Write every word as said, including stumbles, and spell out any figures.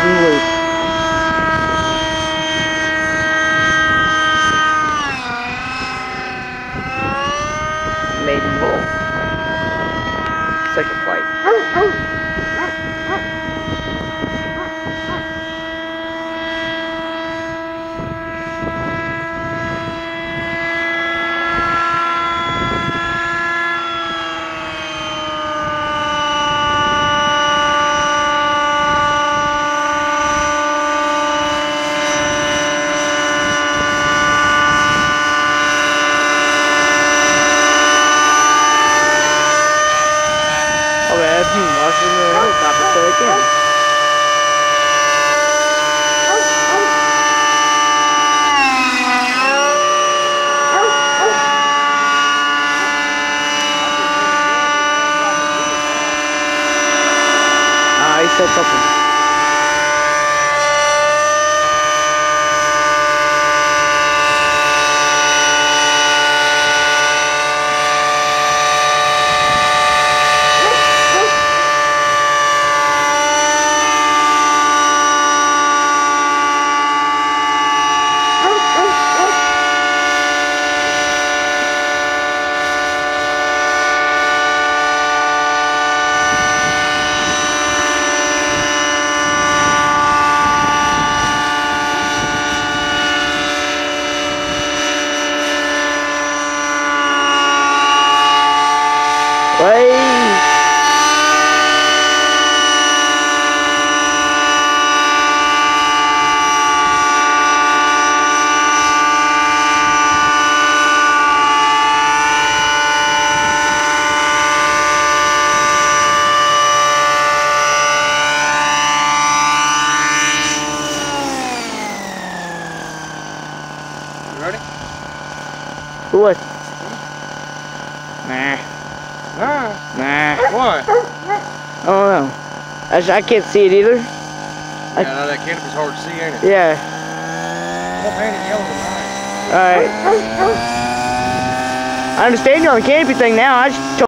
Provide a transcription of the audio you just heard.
maiden loop. Maiden loop. Second flight. Watching the helicopter so they can. Ah, he said something. Way. You ready? What? Nah. Nah. Nah. What? I don't know. I, I can't see it either. Yeah, I, no, that canopy's hard to see, ain't it? yeah. Don't paint it yellow tonight. Alright. I understand you on the canopy thing now. I just